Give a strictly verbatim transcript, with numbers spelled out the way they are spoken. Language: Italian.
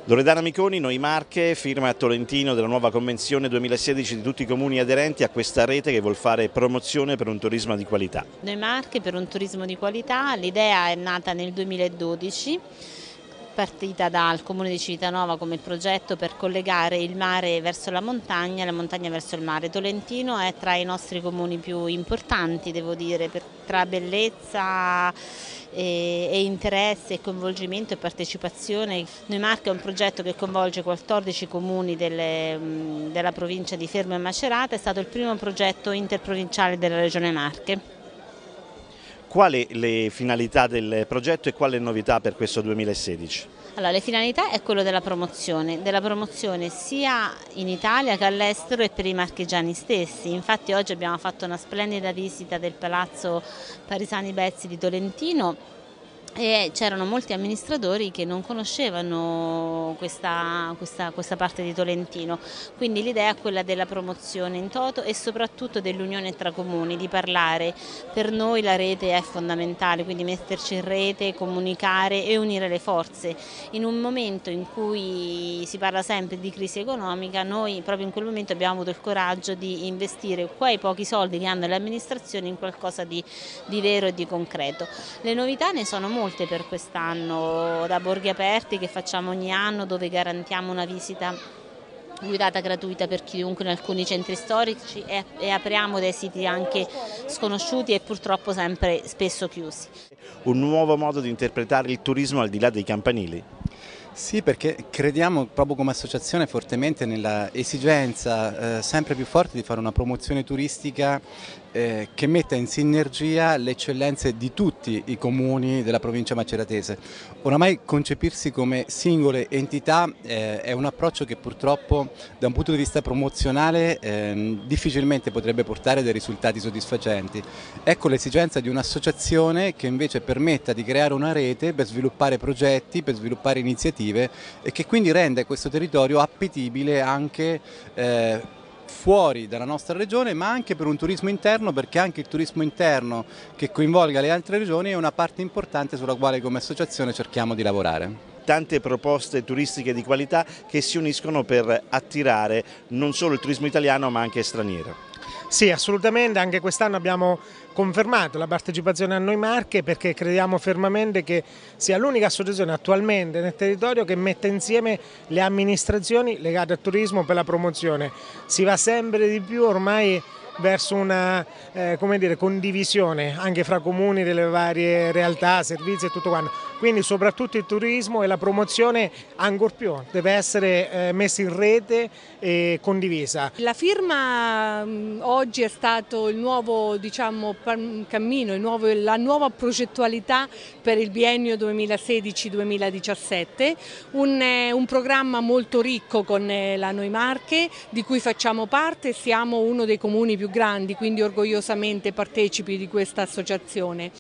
Loredana Miconi, Noi Marche, firma a Tolentino della nuova convenzione duemilasedici di tutti i comuni aderenti a questa rete che vuol fare promozione per un turismo di qualità. Noi Marche per un turismo di qualità, l'idea è nata nel duemiladodici, partita dal comune di Civitanova come progetto per collegare il mare verso la montagna e la montagna verso il mare. Tolentino è tra i nostri comuni più importanti, devo dire, per, tra bellezza e, e interesse e coinvolgimento e partecipazione. Noi Marche è un progetto che coinvolge quattordici comuni delle, della provincia di Fermo e Macerata, è stato il primo progetto interprovinciale della Regione Marche. Quali le finalità del progetto e quali novità per questo duemilasedici? Allora, le finalità è quello della promozione, della promozione sia in Italia che all'estero e per i marchigiani stessi. Infatti oggi abbiamo fatto una splendida visita del Palazzo Parisani Bezzi di Tolentino e c'erano molti amministratori che non conoscevano questa, questa, questa parte di Tolentino, quindi l'idea è quella della promozione in toto e soprattutto dell'unione tra comuni, di parlare. Per noi la rete è fondamentale, quindi metterci in rete, comunicare e unire le forze. In un momento in cui si parla sempre di crisi economica, noi proprio in quel momento abbiamo avuto il coraggio di investire quei pochi soldi che hanno le amministrazioni in qualcosa di, di vero e di concreto. Le novità ne sono molte per quest'anno, da borghi aperti che facciamo ogni anno, dove garantiamo una visita guidata gratuita per chiunque in alcuni centri storici e, e apriamo dei siti anche sconosciuti e purtroppo sempre spesso chiusi. Un nuovo modo di interpretare il turismo al di là dei campanili? Sì, perché crediamo proprio come associazione fortemente nella esigenza eh, sempre più forte di fare una promozione turistica eh, che metta in sinergia le eccellenze di tutti i comuni della provincia maceratese. Oramai concepirsi come singole entità eh, è un approccio che purtroppo da un punto di vista promozionale eh, difficilmente potrebbe portare dei risultati soddisfacenti. Ecco l'esigenza di un'associazione che invece permetta di creare una rete per sviluppare progetti, per sviluppare iniziative e che quindi rende questo territorio appetibile anche eh, fuori dalla nostra regione, ma anche per un turismo interno, perché anche il turismo interno che coinvolga le altre regioni è una parte importante sulla quale come associazione cerchiamo di lavorare. Tante proposte turistiche di qualità che si uniscono per attirare non solo il turismo italiano ma anche straniero. Sì, assolutamente, anche quest'anno abbiamo confermato la partecipazione a Noi Marche perché crediamo fermamente che sia l'unica associazione attualmente nel territorio che mette insieme le amministrazioni legate al turismo per la promozione. Si va sempre di più ormai verso una eh, come dire, condivisione anche fra comuni delle varie realtà, servizi e tutto quanto. Quindi soprattutto il turismo e la promozione ancor più deve essere eh, messa in rete e condivisa. La firma mh, oggi è stato il nuovo diciamo, cammino, il nuovo, la nuova progettualità per il biennio duemilasedici duemiladiciassette, un, eh, un programma molto ricco con eh, la Noi Marche di cui facciamo parte, siamo uno dei comuni più grandi, quindi orgogliosamente partecipi di questa associazione.